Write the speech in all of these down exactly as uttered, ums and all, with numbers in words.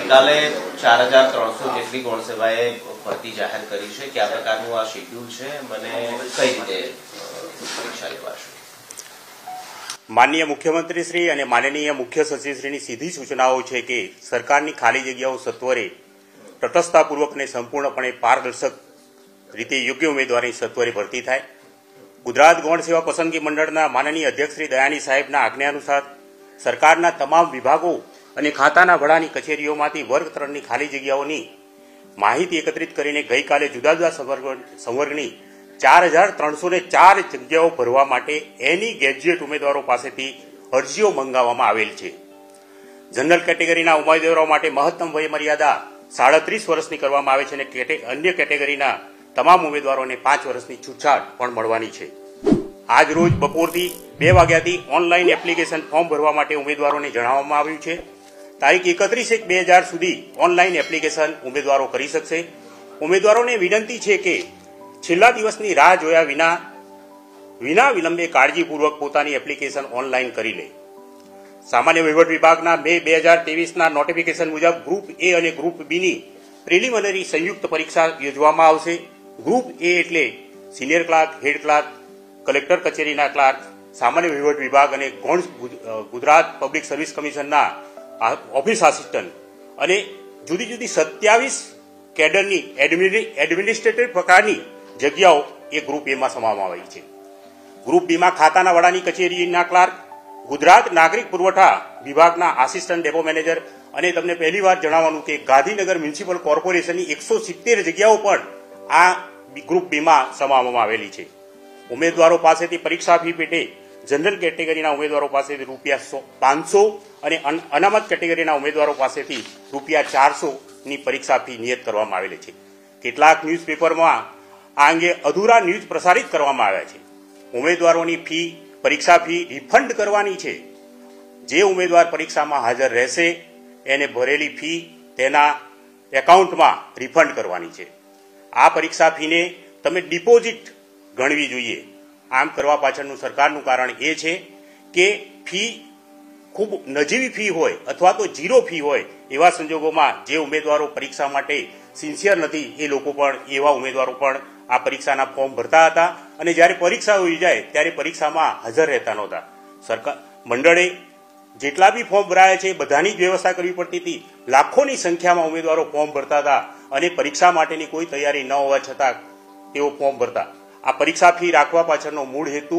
ગઈકાલે ચાર હજાર ત્રણસો જેટલી ગૌણ સેવાએ ભરતી જાહેર કરી છે. કયા પ્રકારનું આ શેડ્યુલ છે, મને કઈ રીતે પરીક્ષા લેવાશે? માનનીય મુખ્યમંત્રી શ્રી અને માનનીય મુખ્ય સચિવ શ્રીની સીધી સૂચનાઓ છે કે સરકારની ખાલી જગ્યાઓ સત્વરે તટસ્થતાપૂર્વક અને સંપૂર્ણપણે પારદર્શક રીતે યોગ્ય ઉમેદવારની સત્વરે ભરતી થાય. ગુજરાત ગૌણ સેવા પસંદગી મંડળના માનનીય અધ્યક્ષ શ્રી દયાની સાહેબના આજ્ઞા અનુસાર સરકારના તમામ વિભાગો અને ખાતાના વડાની કચેરીઓમાંથી વર્ગ ત્રણની ખાલી જગ્યાઓની માહિતી એકત્રિત કરીને ગઈકાલે જુદા જુદા સંવર્ગની ચાર હજાર ત્રણસો ને ચાર જગ્યાઓ ભરવા માટે એની ગ્રેજ્યુએટ ઉમેદવારો પાસેથી અરજીઓ મંગાવવામાં આવેલ છે. જનરલ કેટેગરીના ઉમેદવારો માટે મહત્તમ વય મર્યાદા સાડત્રીસ વર્ષની કરવામાં આવે છે અને અન્ય કેટેગરીના તમામ ઉમેદવારોને પાંચ વર્ષની છૂટછાટ પણ મળવાની છે. આજ રોજ બપોરથી બે વાગ્યાથી ઓનલાઈન એપ્લિકેશન ફોર્મ ભરવા માટે ઉમેદવારોને જણાવવામાં આવ્યું છે. તારીખ એકત્રીસ એક બે હજાર સુધી ઓનલાઈન એપ્લિકેશન ઉમેદવારો કરી શકશે. ઉમેદવારોને વિનંતી છે કે છેલ્લા દિવસની રાહ જોયા વિના વિના વિલંબે કાળજીપૂર્વક પોતાની એપ્લિકેશન ઓનલાઈન કરી લે. સામાન્ય વહીવટ વિભાગના મે બે હજાર ત્રેવીસના નોટિફિકેશન મુજબ ગ્રુપ એ અને ગ્રુપ બીની પ્રિલિમિનરી સંયુક્ત પરીક્ષા યોજવામાં આવશે. ગ્રુપ એ એટલે senior clerk, head clerk, collector કચેરીના ક્લાર્ક, સામાન્ય વહીવટ વિભાગ અને ગૌણ ગુજરાત પબ્લિક સર્વિસ કમિશનના ઓફિસ આસિસ્ટન્ટ અને જુદી જુદી સત્યાવીસ કેડરની એડમિનિસ્ટ્રેટિવ પ્રકારની જગ્યાઓ એ ગ્રુપ એમાં સમાવવામાં આવી છે. ગ્રુપ બીમાં ખાતાના વડાની કચેરીના ક્લાર્ક, ગુજરાત નાગરિક પુરવઠા વિભાગના આસિસ્ટન્ટ ડેપો મેનેજર અને તમને પહેલી વાર જણાવવાનું કે ગાંધીનગર મ્યુનિસિપલ કોર્પોરેશનની એકસો સિત્તેર જગ્યાઓ પણ આ ગ્રુપ બીમાં સમાવવામાં આવેલી છે. ઉમેદવારો પાસેથી પરીક્ષા ફી પેટે જનરલ કેટેગરીના ઉમેદવારો પાસેથી રૂપિયા પાંચસો અને અનામત કેટેગરીના ઉમેદવારો પાસેથી રૂપિયા ચારસો ની પરીક્ષા ફી નિયત કરવામાં આવેલી છે. કેટલાક ન્યૂઝપેપરમાં આ અંગે અધૂરા ન્યૂઝ પ્રસારિત કરવામાં આવ્યા છે. ઉમેદવારોની ફી પરીક્ષા ફી રિફંડ કરવાની છે. જે ઉમેદવાર પરીક્ષામાં હાજર રહેશે એને ભરેલી ફી તેના એકાઉન્ટમાં રિફંડ કરવાની છે. આ પરીક્ષા ફીને તમે ડિપોઝિટ ગણવી જોઈએ. આમ કરવા પાછળનું સરકારનું કારણ એ છે કે ફી ખૂબ નજીવી ફી હોય અથવા તો ઝીરો ફી હોય એવા સંજોગોમાં જે ઉમેદવારો પરીક્ષા માટે સિન્સિયર નથી એ લોકો પણ એવા ઉમેદવારો પણ આ પરીક્ષાના ફોર્મ ભરતા હતા અને જ્યારે પરીક્ષા યોજાય ત્યારે પરીક્ષામાં હાજર રહેતા નહોતા. સરકાર મંડળે જેટલા બી ફોર્મ ભરાયા છે બધાની જ વ્યવસ્થા કરવી પડતી હતી. લાખોની સંખ્યામાં ઉમેદવારો ફોર્મ ભરતા હતા અને પરીક્ષા માટેની કોઈ તૈયારી ન હોવા છતાં તેઓ ફોર્મ ભરતા. આ પરીક્ષા ફી રાખવા પાછળનો મૂળ હેતુ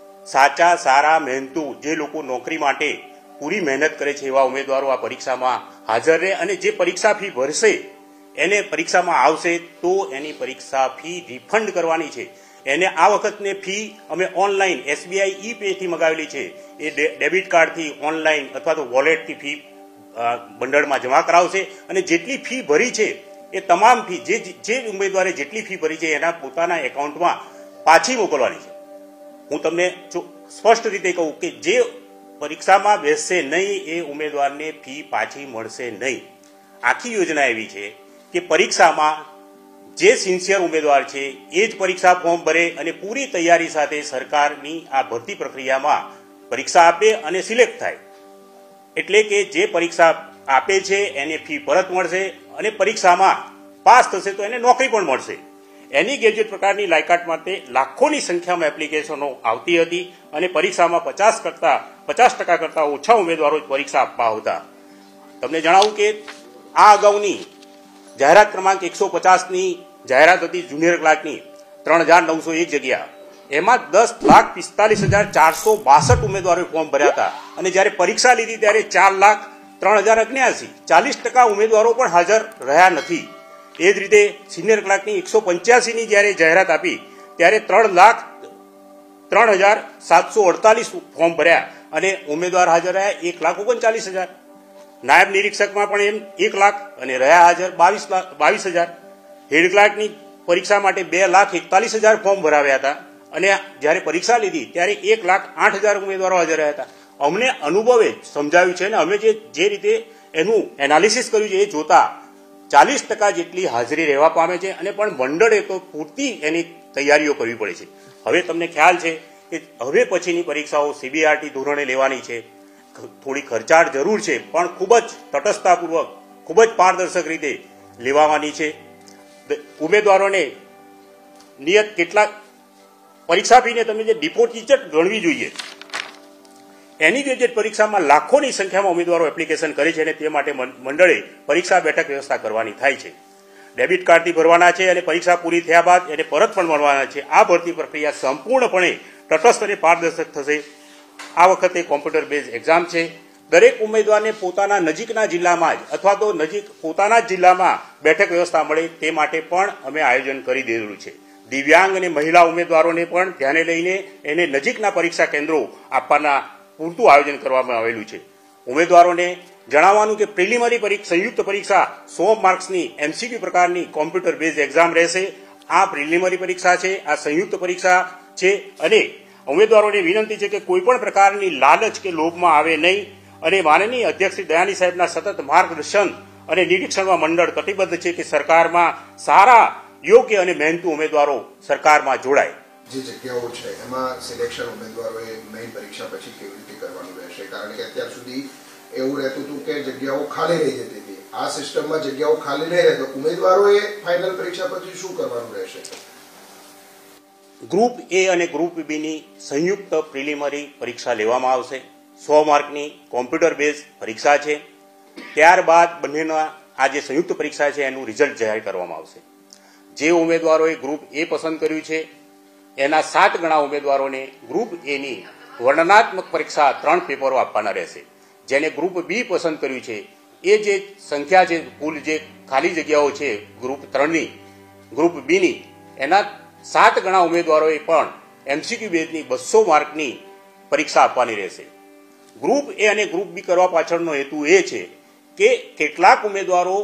સાચા સારા મહેનતુ જે લોકો નોકરી માટે પૂરી મહેનત કરે છે એવા ઉમેદવારો આ પરીક્ષામાં હાજર રહે અને જે પરીક્ષા ફી ભરશે એને પરીક્ષામાં આવશે તો એની પરીક્ષા ફી રિફંડ કરવાની છે. એને આ વખતની ફી અમે ઓનલાઈન એસબીઆઈ ઈ પે થી મગાવેલી છે. એ ડેબિટ કાર્ડથી ઓનલાઈન અથવા તો વોલેટથી ફી મંડળમાં જમા કરાવશે અને જેટલી ફી ભરી છે એ તમામ ફી જે જે ઉમેદવારે જેટલી ફી ભરી છે એના પોતાના એકાઉન્ટમાં પાછી મોકલવાની છે. હું તમને સ્પષ્ટ રીતે કહું કે જે પરીક્ષામાં બેસશે નહીં એ ઉમેદવારને ફી પાછી મળશે નહીં. આખી યોજના એવી છે કે પરીક્ષામાં જે સિન્સિયર ઉમેદવાર છે એ જ પરીક્ષા ફોર્મ ભરે અને પૂરી તૈયારી સાથે સરકારની આ ભરતી પ્રક્રિયામાં પરીક્ષા આપે અને સિલેક્ટ થાય. એટલે કે જે પરીક્ષા આપે છે એને ફી પરત મળશે અને પરીક્ષામાં પાસ થશે તો એને નોકરી પણ મળશે. એની ગ્રેજ્યુએટ પ્રકારની લાયકાત માટે લાખોની સંખ્યામાં એપ્લિકેશનો આવતી હતી અને પરીક્ષામાં પચાસ કરતા પચાસ ટકા કરતા ઓછા ઉમેદવારો જ પરીક્ષા આપવા આવતા. તમને જણાવું કે આ અગાઉની જાહેરાત ક્રમાંક એકસો પચાસની જાહેરાત હતી જુનિયર ક્લાર્કની ત્રણ હજાર નવસો એક જગ્યા. એમાં દસ લાખ પિસ્તાલીસ હજાર ચારસો બાસઠ ઉમેદવારોએ ફોર્મ ભર્યા હતા અને જ્યારે પરીક્ષા લીધી ત્યારે ચાર લાખ ત્રણ હજાર અગ્યાસી ચાલીસ ટકા ઉમેદવારો પણ હાજર રહ્યા નથી. એ જ રીતે સિનિયર ક્લાર્કની એકસો પંચ્યાસી ની જયારે જાહેરાત આપી ત્યારે ત્રણ લાખ ત્રણ હજાર સાતસો અડતાલીસ ફોર્મ ભર્યા અને ઉમેદવાર હાજર રહ્યા એક લાખ ઓગણચાલીસ હજાર. નાયબ નિરીક્ષકમાં પણ એમ એક લાખ અને રહ્યા હાજર બાવીસ લાખ બાવીસ હજાર. હેડ ક્લાર્કની પરીક્ષા માટે બે લાખ એકતાલીસ હજાર ફોર્મ ભરાવ્યા હતા અને જ્યારે પરીક્ષા લીધી ત્યારે એક લાખ આઠ હજાર ઉમેદવારો હાજર રહ્યા હતા. અમને અનુભવે સમજાવ્યું છે અને અમે જે જે રીતે એનું એનાલિસિસ કર્યું છે એ જોતા ચાલીસ ટકા જેટલી હાજરી રહેવા પામે છે અને પણ મંડળે તો પૂરતી એની તૈયારીઓ કરવી પડે છે. હવે તમને ખ્યાલ છે કે હવે પછીની પરીક્ષાઓ સીબીઆરટી ધોરણે લેવાની છે. થોડી ખર્ચાળ જરૂર છે પણ ખૂબ જ તટસ્થતાપૂર્વક ખૂબ જ પારદર્શક રીતે લેવાની છે. ઉમેદવારોને નિયત કેટલાક પરીક્ષા ફીને તમે જે ડિપોઝિટ ગણવી જોઈએ, એની ગ્રેજ્યુએટ પરીક્ષામાં લાખોની સંખ્યામાં ઉમેદવારો એપ્લિકેશન કરે છે અને તે માટે મંડળે પરીક્ષા બેઠક વ્યવસ્થા કરવાની થાય છે. ડેબિટ કાર્ડથી ભરવાના છે અને પરીક્ષા પૂરી થયા બાદ એને પરત પણ મળવાના છે. આ ભરતી પ્રક્રિયા સંપૂર્ણપણે તટસ્થ અને પારદર્શક થશે. આ વખતે કોમ્પ્યુટર બેઝ એક્ઝામ છે. દરેક ઉમેદવારને પોતાના નજીકના જિલ્લામાં જ અથવા તો નજીક પોતાના જ જિલ્લામાં બેઠક વ્યવસ્થા મળે તે માટે પણ અમે આયોજન કરી દીધેલું છે. દિવ્યાંગ અને મહિલા ઉમેદવારોને પણ ધ્યાને લઈને એને નજીકના પરીક્ષા કેન્દ્રો આપવાના પૂરતું આયોજન કરવામાં આવેલું છે. ઉમેદવારોને જણાવવાનું કે પ્રિલિમિનરી પરીક્ષા સંયુક્ત પરીક્ષા સો માર્ક્સની એમસીક્યુ પ્રકારની કોમ્પ્યુટર બેઝ એક્ઝામ રહેશે. આ પ્રિલિમિનરી પરીક્ષા છે, આ સંયુક્ત પરીક્ષા છે અને ઉમેદવારોને વિનંતી છે કે કોઈ પણ પ્રકારની લાલચ કે લોભમાં આવે નહીં અને માનનીય અધ્યક્ષ શ્રી દયાની સાહેબના સતત માર્ગદર્શન અને નિરીક્ષણમાં મંડળ કટિબદ્ધ છે કે સરકારમાં સારા યોગ્ય અને મહેનતુ ઉમેદવારો સરકારમાં જોડાય. જે જગ્યાઓ છે એમાં સિલેક્શન ઉમેદવારોએ મેઇન પરીક્ષા પછી કેવી રીતે કરવાનું રહેશે? કારણ કે અત્યાર સુધી એવું રહેતું હતું કે જગ્યાઓ ખાલી રહી જતી હતી. આ સિસ્ટમમાં જગ્યાઓ ખાલી નહીં રહે તો ઉમેદવારોએ ફાઇનલ પરીક્ષા પછી શું કરવાનું રહેશે? ગ્રુપ એ અને ગ્રુપ બી ની સંયુક્ત પ્રિલિમિનરી પરીક્ષા લેવામાં આવશે. સો માર્કની કોમ્પ્યુટર બેઝ પરીક્ષા છે. ત્યારબાદ બંનેના આ જે સંયુક્ત પરીક્ષા છે એનું રિઝલ્ટ જાહેર કરવામાં આવશે. જે ઉમેદવારોએ ગ્રુપ એ પસંદ કર્યું છે એના સાત ગણા ઉમેદવારોને ગ્રુપ એની વર્ણનાત્મક પરીક્ષા ત્રણ પેપરો આપવાના રહેશે. જેને ગ્રુપ બી પસંદ કર્યું છે એ જે સંખ્યા છે કુલ જે ખાલી જગ્યાઓ છે ગ્રુપ ત્રણની ગ્રુપ બીની એના સાત ગણા ઉમેદવારોએ પણ એમસીક્યુ બેઝની બસો માર્કની પરીક્ષા આપવાની રહેશે. ગ્રુપ એ અને ગ્રુપ બી કરવા પાછળનો હેતુ એ છે કે કેટલાક ઉમેદવારો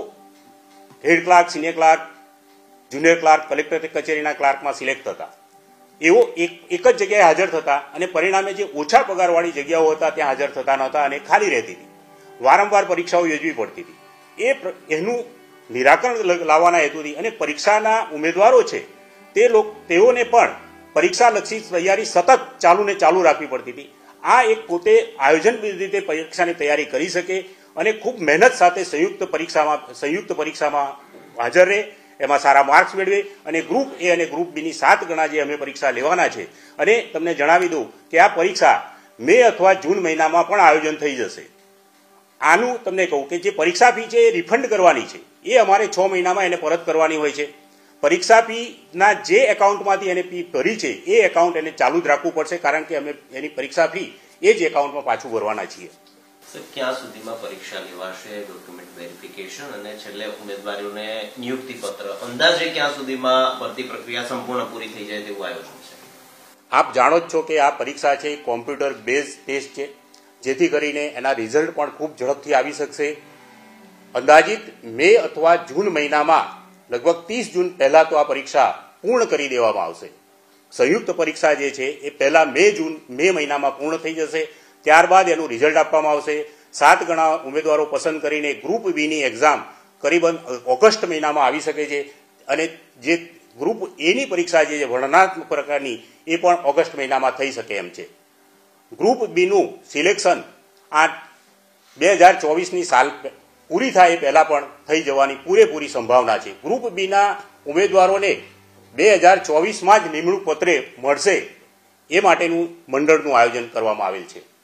head clerk, senior clerk, junior clerk, collector કચેરીના ક્લાર્કમાં સિલેક્ટ થતા, એવો એક એક જ જગ્યાએ હાજર થતા અને પરિણામે જે ઓછા પગારવાળી જગ્યાઓ હતા ત્યાં હાજર થતા નહોતા અને ખાલી રહેતી હતી. વારંવાર પરીક્ષાઓ યોજવી પડતી હતી. એ એનું નિરાકરણ લાવવાના હેતુથી અને પરીક્ષાના ઉમેદવારો છે તે લોકો તેઓને પણ પરીક્ષાલક્ષી તૈયારી સતત ચાલુ ને ચાલુ રાખવી પડતી હતી. આ એક પોતે આયોજનબદ્ધ રીતે પરીક્ષાની તૈયારી કરી શકે અને ખૂબ મહેનત સાથે સંયુક્ત પરીક્ષામાં સંયુક્ત પરીક્ષામાં હાજર રહે, એમાં સારા માર્ક્સ મેળવે અને ગ્રુપ એ અને ગ્રુપ બીની સાત ગણા જે અમે પરીક્ષા લેવાના છે. અને તમને જણાવી દઉં કે આ પરીક્ષા મે અથવા જૂન મહિનામાં પણ આયોજન થઈ જશે. આનું તમને કહું કે જે પરીક્ષા ફી છે એ રિફંડ કરવાની છે, એ અમારે છ મહિનામાં એને પરત કરવાની હોય છે. પરીક્ષા ફીના જે એકાઉન્ટમાંથી એને ફી ભરી છે એ એકાઉન્ટ એને ચાલુ જ રાખવું પડશે, કારણ કે અમે એની પરીક્ષા ફી એ જ એકાઉન્ટમાં પાછું ભરવાના છીએ. ક્યાં સુધીમાં પરીક્ષા લેવાશે, ડોક્યુમેન્ટ વેરિફિકેશન અને છેલ્લે ઉમેદવારોને નિયુક્તિ પત્ર, અંદાજે ક્યાં સુધીમાં ભરતી પ્રક્રિયા સંપૂર્ણ પૂરી થઈ જાય તેવું આયોજન છે? આપ જાણો જ છો કે આ પરીક્ષા છે કોમ્પ્યુટર બેઝ ટેસ્ટ છે, જેથી કરીને એના રિઝલ્ટ પણ ખૂબ ઝડપથી આવી શકશે. અંદાજિત મે અથવા જૂન મહિનામાં લગભગ ત્રીસ જૂન પહેલા તો આ પરીક્ષા પૂર્ણ કરી દેવામાં આવશે. સંયુક્ત પરીક્ષા જે છે એ પહેલા મે જૂન મે મહિનામાં પૂર્ણ થઈ જશે. ત્યારબાદ એનું રિઝલ્ટ આપવામાં આવશે. સાત ગણા ઉમેદવારો પસંદ કરીને ગ્રુપ બીની એક્ઝામ કરીબન ઓગસ્ટ મહિનામાં આવી શકે છે અને જે ગ્રુપ એની પરીક્ષા જે વર્ણનાત્મક પ્રકારની એ પણ ઓગસ્ટ મહિનામાં થઈ શકે એમ છે. ગ્રુપ બીનું સિલેક્શન આ બે હજાર ચોવીસની સાલ પૂરી થાય એ પહેલા પણ થઈ જવાની પૂરેપૂરી સંભાવના છે. ગ્રુપ બીના ઉમેદવારોને બે હજાર ચોવીસમાં જ નિમણૂક પત્રે મળશે એ માટેનું મંડળનું આયોજન કરવામાં આવેલ છે.